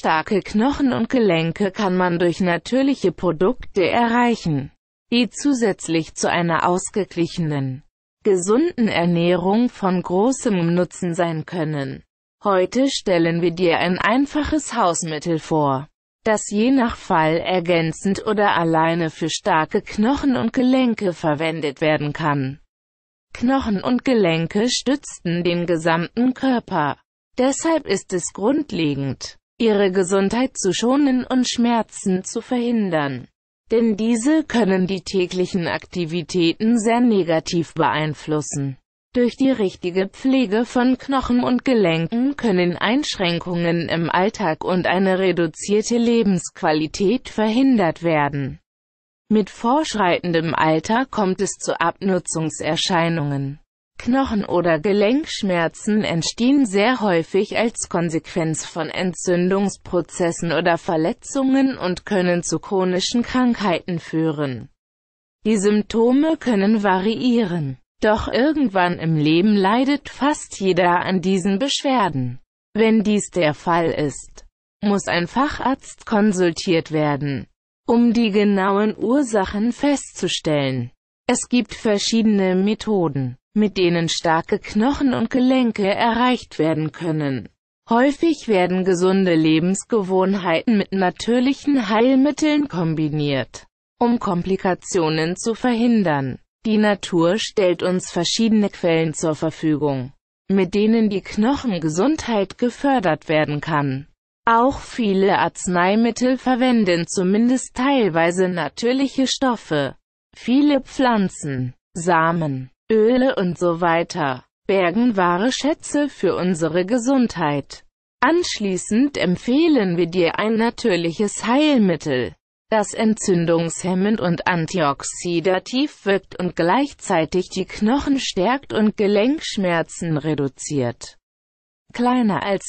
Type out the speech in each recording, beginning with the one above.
Starke Knochen und Gelenke kann man durch natürliche Produkte erreichen, die zusätzlich zu einer ausgeglichenen, gesunden Ernährung von großem Nutzen sein können. Heute stellen wir dir ein einfaches Hausmittel vor, das je nach Fall ergänzend oder alleine für starke Knochen und Gelenke verwendet werden kann. Knochen und Gelenke stützen den gesamten Körper. Deshalb ist es grundlegend, ihre Gesundheit zu schonen und Schmerzen zu verhindern. Denn diese können die täglichen Aktivitäten sehr negativ beeinflussen. Durch die richtige Pflege von Knochen und Gelenken können Einschränkungen im Alltag und eine reduzierte Lebensqualität verhindert werden. Mit fortschreitendem Alter kommt es zu Abnutzungserscheinungen. Knochen- oder Gelenkschmerzen entstehen sehr häufig als Konsequenz von Entzündungsprozessen oder Verletzungen und können zu chronischen Krankheiten führen. Die Symptome können variieren, doch irgendwann im Leben leidet fast jeder an diesen Beschwerden. Wenn dies der Fall ist, muss ein Facharzt konsultiert werden, um die genauen Ursachen festzustellen. Es gibt verschiedene Methoden, mit denen starke Knochen und Gelenke erreicht werden können. Häufig werden gesunde Lebensgewohnheiten mit natürlichen Heilmitteln kombiniert, um Komplikationen zu verhindern. Die Natur stellt uns verschiedene Quellen zur Verfügung, mit denen die Knochengesundheit gefördert werden kann. Auch viele Arzneimittel verwenden zumindest teilweise natürliche Stoffe. Viele Pflanzen, Samen, Öle und so weiter bergen wahre Schätze für unsere Gesundheit. Anschließend empfehlen wir dir ein natürliches Heilmittel, das entzündungshemmend und antioxidativ wirkt und gleichzeitig die Knochen stärkt und Gelenkschmerzen reduziert. Kleiner als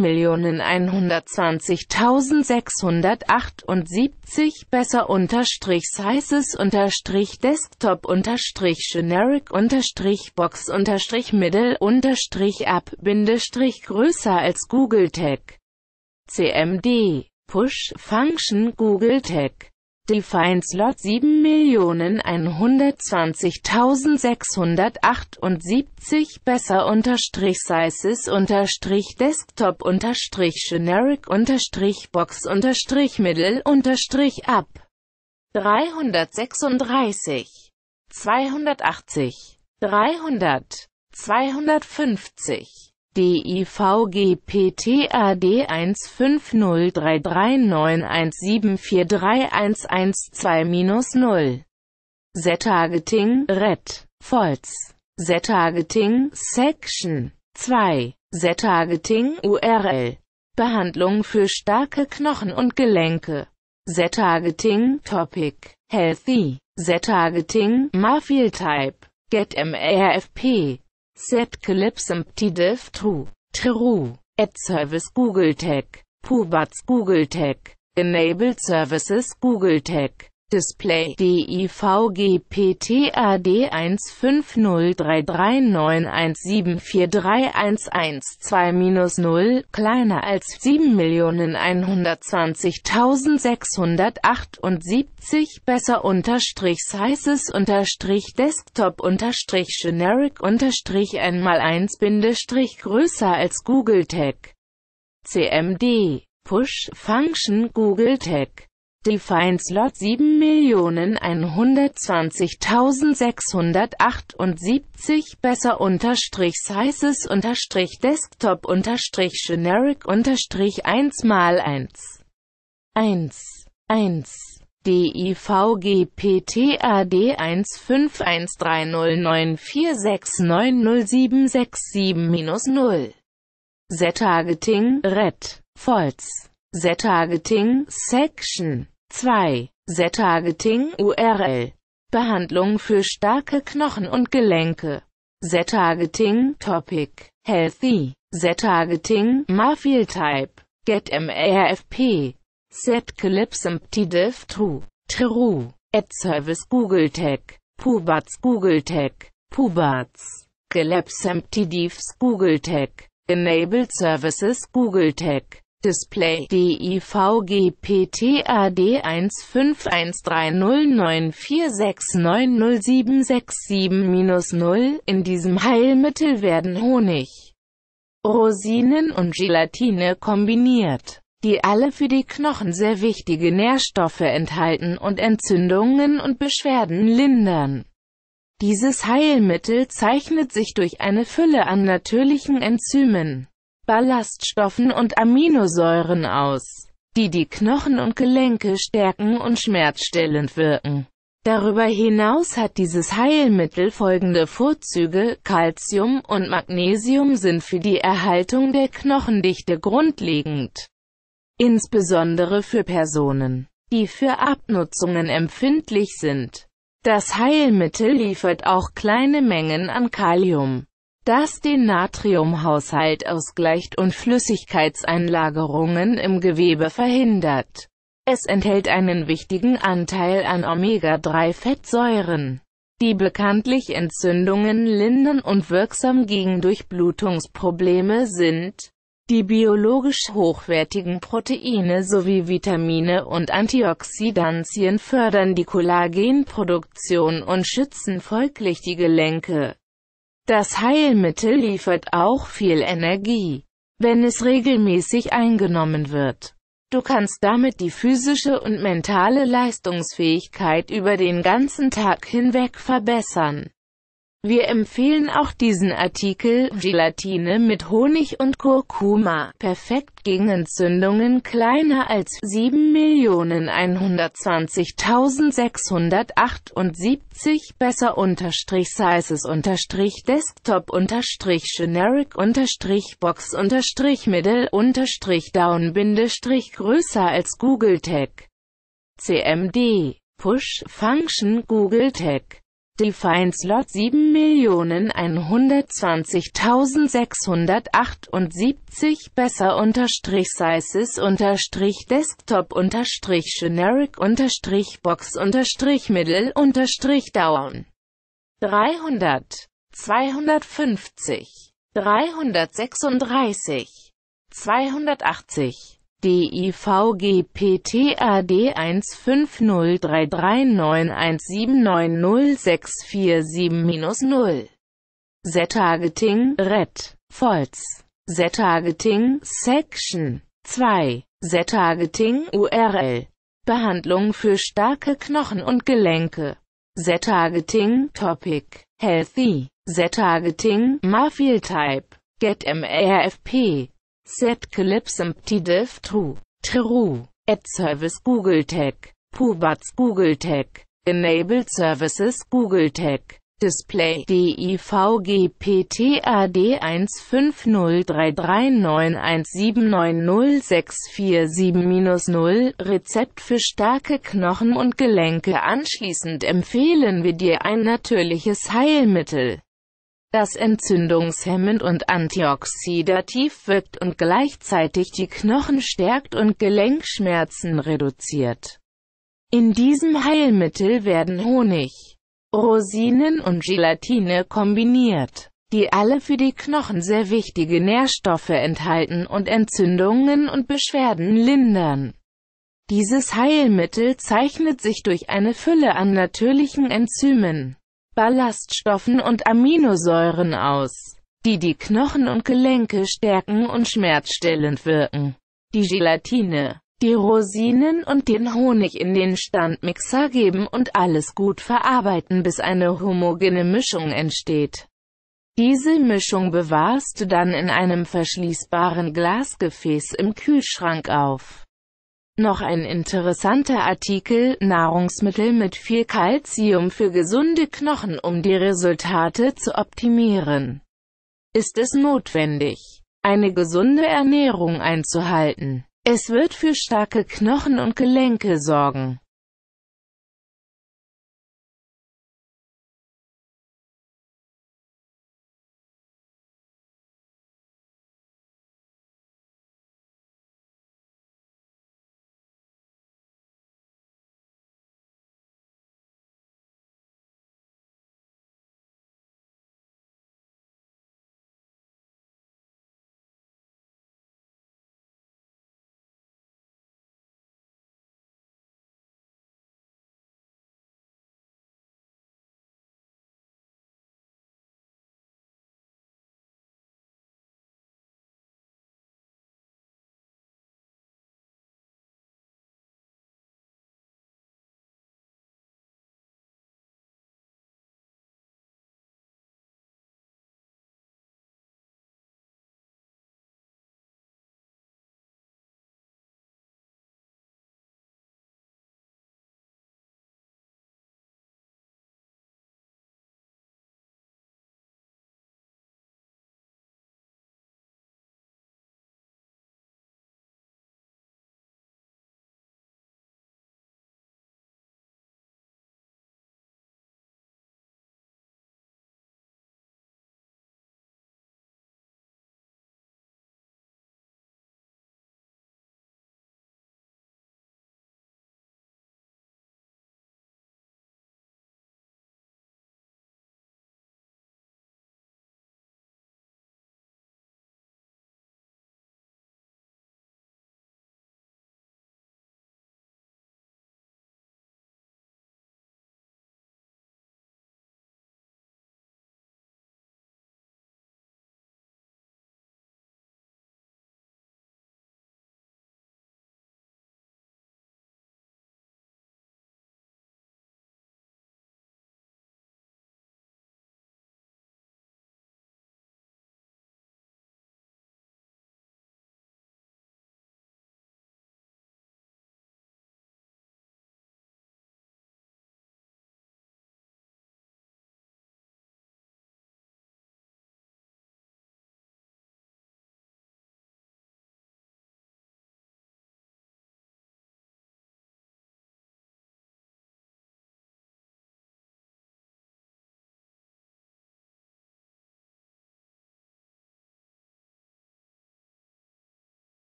7.120.678, besser Sizes Desktop generic Box Middle up größer als Google Tech. CMD Push Function Google Tech Define Slot 7.120.678, besser Sizes Desktop generic Box Middle up 336 280 300 250 DIVGPTAD 1503391743112-0 Z-Targeting Red Volz Z-Targeting Section 2 Z-Targeting URL Behandlung für starke Knochen und Gelenke Z-Targeting Topic Healthy Z-Targeting Mafil Type GetMRFP Z-Clips Empty-Div True Ad Service Google Tech Pubats Google Tech Enabled Services Google Tech Display DIVGPTAD 1503391743112-0 kleiner als 7.120.678, besser Sizes Desktop generic ×1 größer als Google Tech. CMD Push Function Google Tech Define Slot 7.120.678, besser Sizes Desktop generic ×1 1 DIVGPTAD 1513094690767-0 Z-Targeting Red Volz Z-Targeting Section 2 Z-Targeting URL Behandlung für starke Knochen und Gelenke Z-Targeting Topic Healthy Z-Targeting Mafil Type GetMRFP Z-Clips Empty-Div True Ad Service Google Tech Pubats Google Tech Pubats Clips Empty-Divs Google Tech Enabled Services Google Tech Display DIVGPTAD 1513094690767-0. In diesem Heilmittel werden Honig, Rosinen und Gelatine kombiniert, die alle für die Knochen sehr wichtige Nährstoffe enthalten und Entzündungen und Beschwerden lindern. Dieses Heilmittel zeichnet sich durch eine Fülle an natürlichen Enzymen, Ballaststoffen und Aminosäuren aus, die die Knochen und Gelenke stärken und schmerzstillend wirken. Darüber hinaus hat dieses Heilmittel folgende Vorzüge: Calcium und Magnesium sind für die Erhaltung der Knochendichte grundlegend, insbesondere für Personen, die für Abnutzungen empfindlich sind. Das Heilmittel liefert auch kleine Mengen an Kalium, das den Natriumhaushalt ausgleicht und Flüssigkeitseinlagerungen im Gewebe verhindert. Es enthält einen wichtigen Anteil an Omega-3-Fettsäuren, die bekanntlich Entzündungen lindern und wirksam gegen Durchblutungsprobleme sind. Die biologisch hochwertigen Proteine sowie Vitamine und Antioxidantien fördern die Kollagenproduktion und schützen folglich die Gelenke. Das Heilmittel liefert auch viel Energie, wenn es regelmäßig eingenommen wird. Du kannst damit die physische und mentale Leistungsfähigkeit über den ganzen Tag hinweg verbessern. Wir empfehlen auch diesen Artikel, Gelatine mit Honig und Kurkuma, perfekt gegen Entzündungen kleiner als 7.021.678, besser_desktop_generic_box_middle_down- größer als GoogleTag. CMD Push Function GoogleTag Define Slot 7.021.678, besser_desktop_generic_box_middle_down 300, 250, 336, 280. DIVGPTAD 1503391790647-0. Z-Targeting Red Volz Z-Targeting Section 2 Z-Targeting URL Behandlung für starke Knochen und Gelenke Z-Targeting Topic Healthy Z-Targeting Mafil Type GetMRFP Z-Clips Empty-Diff True Ad Service GoogleTag Pubats GoogleTag Enabled Services GoogleTag Display DIVGPTAD 1503391790647-0. Rezept für starke Knochen und Gelenke. Anschließend empfehlen wir dir ein natürliches Heilmittel, das entzündungshemmend und antioxidativ wirkt und gleichzeitig die Knochen stärkt und Gelenkschmerzen reduziert. In diesem Heilmittel werden Honig, Rosinen und Gelatine kombiniert, die alle für die Knochen sehr wichtige Nährstoffe enthalten und Entzündungen und Beschwerden lindern. Dieses Heilmittel zeichnet sich durch eine Fülle an natürlichen Enzymen, Ballaststoffen und Aminosäuren aus, die die Knochen und Gelenke stärken und schmerzstillend wirken. Die Gelatine, die Rosinen und den Honig in den Standmixer geben und alles gut verarbeiten, bis eine homogene Mischung entsteht. Diese Mischung bewahrst du dann in einem verschließbaren Glasgefäß im Kühlschrank auf. Noch ein interessanter Artikel: Nahrungsmittel mit viel Calcium für gesunde Knochen. Um die Resultate zu optimieren, ist es notwendig, eine gesunde Ernährung einzuhalten. Es wird für starke Knochen und Gelenke sorgen.